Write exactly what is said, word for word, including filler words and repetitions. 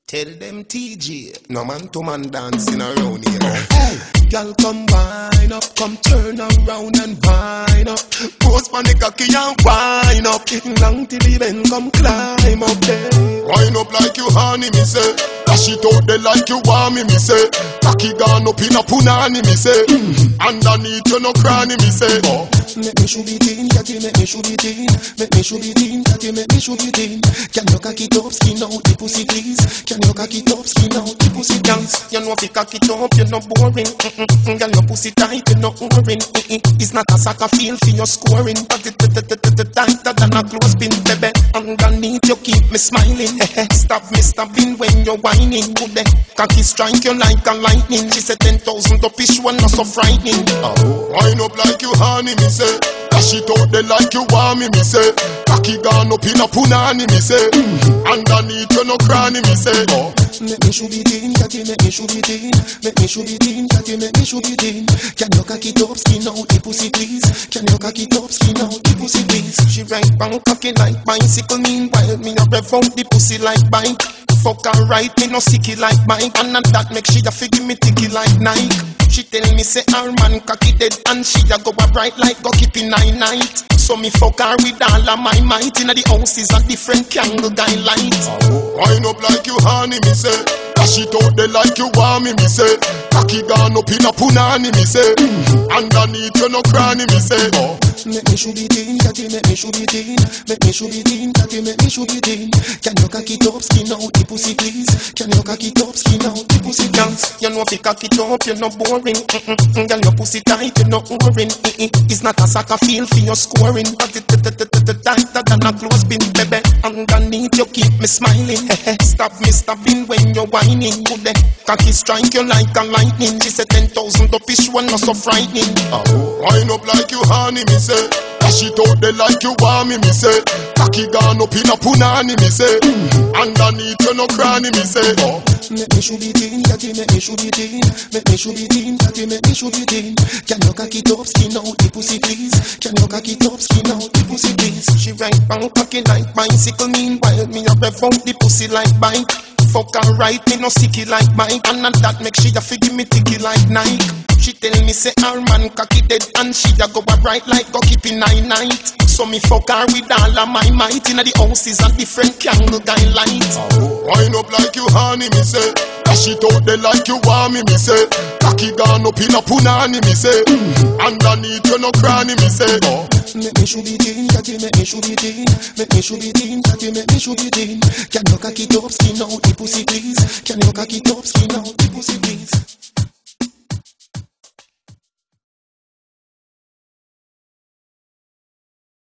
Tell them T J, no man to man dancing around here. Hey, girl, come wind up, come turn around and wind up. Pose for the cocky and wind up. Long till the bend, come climb up there. Wind up like you honey, me say. Dash it out there like you want me, me say. Cocky gone up in a punani, me say. Mm. Underneath you no cranny, me say. Oh. Make me shoot it in, catty, make me shoot it in. Make me shoot it in, catty, make me shoot it in. Can you cock it up, skin out the pussy, please? Can you cock it up, skin out the pussy, dance? You know if you cock it up, you're not boring. Mm-mm. Girl, your pussy tight, you're not boring. It's not a soccer field for your scoring, but it's tighter than a clothespin, baby. Underneath you keep me smiling. Stop me stopping when you're whining. Good day, cocky strike you like a lightning. She said ten thousand up ish one, not so frightening. Oh, wind up like you honey, me say. Dash it out there like you want me, me say. Cocky gone up in a punani, me say. Mm. Underneath you no cranny, me say. Oh. Make me shoot it in, catty, make me shoot it in. Make me shoot it in, catty, make me shoot it in. Can you cock it up, skin out the pussy, please? Can you cock it up, skin out the pussy, please? She right bang cocky like bicycle. Meanwhile, me a rev out the pussy like bike. Fuck her right, me no sicky like Mike. And not that make she a figure me ticky like Nike. She tell me say her man cocky dead and she a go a bright like go keep in nine night. So me fuck her with all of my might. Inna the house is a different candle guy light. Oh. Wind up like you honey, me say. Dash it out there like you want me, me say. Cocky gone up in a punani, me say. Mm. Underneath you no cranny, me say. Oh. Make me shoot it in, catty, make me shoot it in. Make me shoot it in, catty, make me shoot it in. Can you cock it up, skin out the pussy, please? Can you cock it up, skin out the pussy, dance? You know if you cock it up, you're not boring. Mm-mm. Girl, your pussy tight, you're not boring. It's not a soccer field for your scoring, but it's tighter than a clothespin, baby. Underneath you keep me smiling. Stop me stopping when you're whining. Good day, cocky strike you like a lightning. She said ten thousand up ish one, not so frightening. Oh, wind up like you honey, me say. Dash it out there like you want me, me say. Cocky gone up in a punani, me say. Mm. Underneath you no cranny, me say. Oh. Make me shoot it in, catty, make me shoot it in. Make me shoot it in, catty, make me shoot it in. Can you cock it up, skin out the pussy, please? Can you cock it up, skin out the pussy, please? She right bang cocky like bicycle. Meanwhile, me a rev out the pussy like bike. Fuck her right, me no sicky like Mike. And not that make she a figure me ticky like Nike. She tell me say her man cocky dead and she a go a bright like go keep in nine night. So me fuck her with all of my might. Inna the house is a different candle guy light. Oh. Wind up like you honey, me say. Dash it out there like you want me, me say. Cocky gone up in a punani, me say. Mm. Underneath you no cranny, me say. Oh. Make me shoot it in, catty, make me shoot it in. Make me shoot it in, catty, make me shoot it in. Can you cock it up, skin out the pussy, please? Can you cock it up, skin out the pussy, please?